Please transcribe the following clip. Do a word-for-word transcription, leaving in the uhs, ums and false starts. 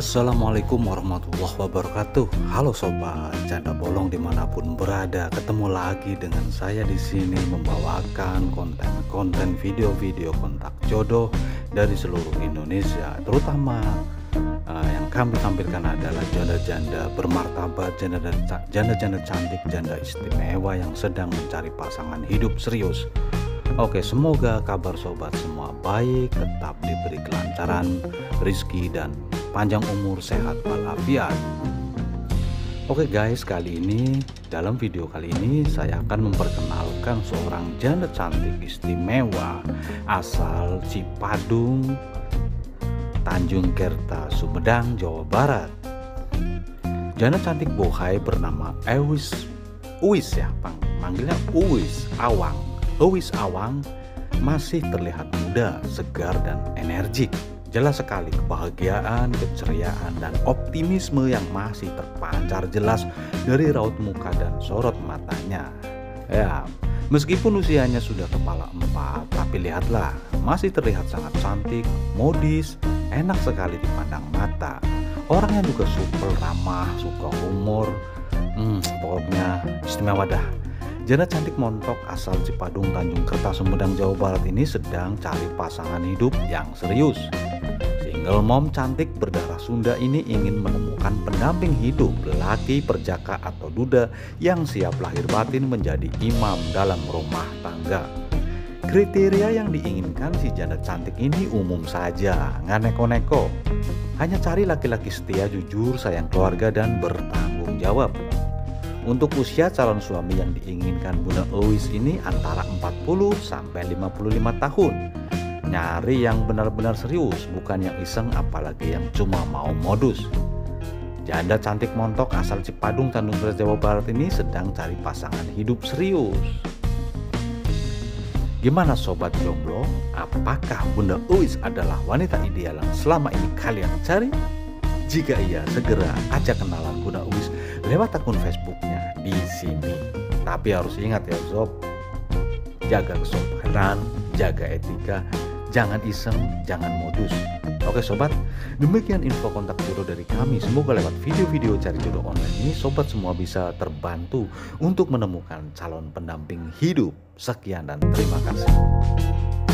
Assalamualaikum warahmatullahi wabarakatuh. Halo sobat janda bolong dimanapun berada, ketemu lagi dengan saya di sini membawakan konten-konten video-video kontak jodoh dari seluruh Indonesia, terutama uh, yang kami tampilkan adalah janda-janda bermartabat, janda-janda cantik, janda istimewa yang sedang mencari pasangan hidup serius. Oke, semoga kabar sobat semua baik, tetap diberi kelancaran, rizki dan panjang umur, sehat walafiat. Oke guys, kali ini dalam video kali ini saya akan memperkenalkan seorang janda cantik istimewa asal Cipadung, Tanjung Kerta, Sumedang, Jawa Barat. Janda cantik bohai bernama Ewis Uwis ya, panggilnya Uwis Awang. Uwis Awang masih terlihat muda, segar dan energik. Jelas sekali kebahagiaan, keceriaan dan optimisme yang masih terpancar jelas dari raut muka dan sorot matanya. Ya, meskipun usianya sudah kepala empat, tapi lihatlah, masih terlihat sangat cantik, modis, enak sekali dipandang mata. Orangnya juga super ramah, suka humor, hmm, pokoknya istimewa dah. Janda cantik montok asal Cipadung, Tanjung Kerta, Sumedang, Jawa Barat ini sedang cari pasangan hidup yang serius. Single mom cantik berdarah Sunda ini ingin menemukan pendamping hidup, lelaki perjaka atau duda yang siap lahir batin menjadi imam dalam rumah tangga. Kriteria yang diinginkan si janda cantik ini umum saja, nggak neko-neko. Hanya cari laki-laki setia, jujur, sayang keluarga dan bertanggung jawab. Untuk usia calon suami yang diinginkan Bunda Uwis ini antara empat puluh sampai lima puluh lima tahun. Nyari yang benar-benar serius, bukan yang iseng apalagi yang cuma mau modus. Janda cantik montok asal Cipadung, Tanjung Kerta, Jawa Barat ini sedang cari pasangan hidup serius. Gimana sobat jomblo? Apakah Bunda Uwis adalah wanita ideal yang selama ini kalian cari? Jika iya, segera ajak kenalan Bunda Uwis lewat akun Facebooknya di sini. Tapi harus ingat ya sob, jaga kesopanan, jaga etika, jangan iseng, jangan modus. Oke sobat, demikian info kontak jodoh dari kami. Semoga lewat video-video cari jodoh online ini sobat semua bisa terbantu untuk menemukan calon pendamping hidup. Sekian dan terima kasih.